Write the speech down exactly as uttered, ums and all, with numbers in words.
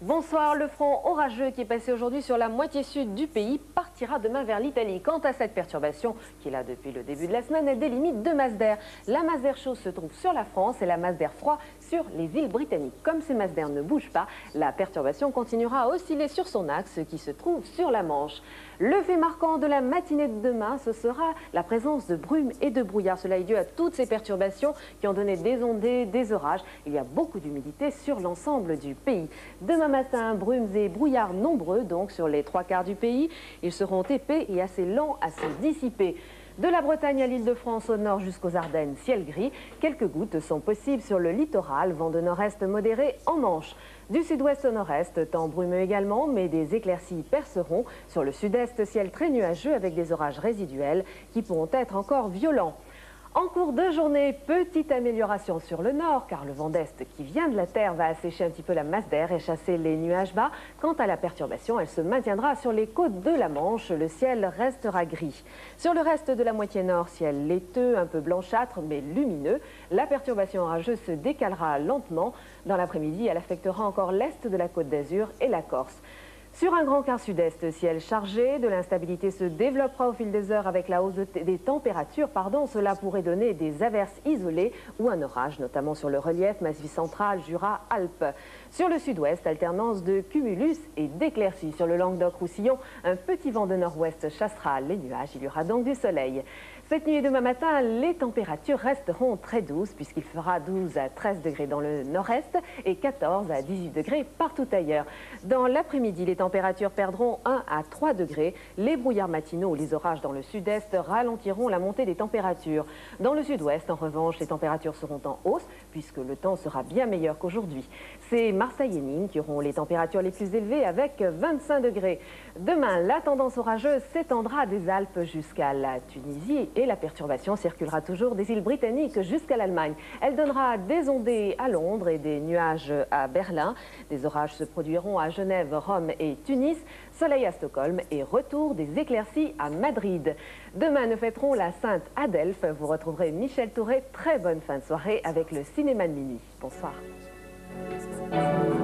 Bonsoir, le front orageux qui est passé aujourd'hui sur la moitié sud du pays partira demain vers l'Italie. Quant à cette perturbation, qui est là depuis le début de la semaine, elle délimite deux masses d'air. La masse d'air chaud se trouve sur la France et la masse d'air froid sur les îles britanniques. Comme ces masses d'air ne bougent pas, la perturbation continuera à osciller sur son axe qui se trouve sur la Manche. Le fait marquant de la matinée de demain, ce sera la présence de brumes et de brouillard. Cela est dû à toutes ces perturbations qui ont donné des ondées, des orages. Il y a beaucoup d'humidité sur l'ensemble du pays. Demain matin, brumes et brouillards nombreux, donc sur les trois quarts du pays. Ils seront épais et assez lents à se dissiper. De la Bretagne à l'Île-de-France au nord jusqu'aux Ardennes, ciel gris. Quelques gouttes sont possibles sur le littoral, vent de nord-est modéré en Manche. Du sud-ouest au nord-est, temps brumeux également, mais des éclaircies perceront. Sur le sud-est, ciel très nuageux avec des orages résiduels qui pourront être encore violents. En cours de journée, petite amélioration sur le nord, car le vent d'est qui vient de la terre va assécher un petit peu la masse d'air et chasser les nuages bas. Quant à la perturbation, elle se maintiendra sur les côtes de la Manche. Le ciel restera gris. Sur le reste de la moitié nord, ciel laiteux, un peu blanchâtre, mais lumineux. La perturbation orageuse se décalera lentement. Dans l'après-midi, elle affectera encore l'est de la Côte d'Azur et la Corse. Sur un grand quart sud-est, ciel chargé, de l'instabilité se développera au fil des heures avec la hausse de des températures. Pardon, cela pourrait donner des averses isolées ou un orage, notamment sur le relief Massif central, Jura, Alpes. Sur le sud-ouest, alternance de cumulus et d'éclaircies. Sur le Languedoc-Roussillon, un petit vent de nord-ouest chassera les nuages. Il y aura donc du soleil. Cette nuit et demain matin, les températures resteront très douces puisqu'il fera douze à treize degrés dans le nord-est et quatorze à dix-huit degrés partout ailleurs. Dans l'après-midi, les températures perdront un à trois degrés. Les brouillards matinaux ou les orages dans le sud-est ralentiront la montée des températures. Dans le sud-ouest, en revanche, les températures seront en hausse puisque le temps sera bien meilleur qu'aujourd'hui. C'est Marseille et Nîmes qui auront les températures les plus élevées avec vingt-cinq degrés. Demain, la tendance orageuse s'étendra des Alpes jusqu'à la Tunisie et la perturbation circulera toujours des îles britanniques jusqu'à l'Allemagne. Elle donnera des ondées à Londres et des nuages à Berlin. Des orages se produiront à Genève, Rome et Tunis. Soleil à Stockholm et retour des éclaircies à Madrid. Demain, nous fêterons la Sainte Adelphe. Vous retrouverez Michel Touré. Très bonne fin de soirée avec le cinéma de minuit. Bonsoir.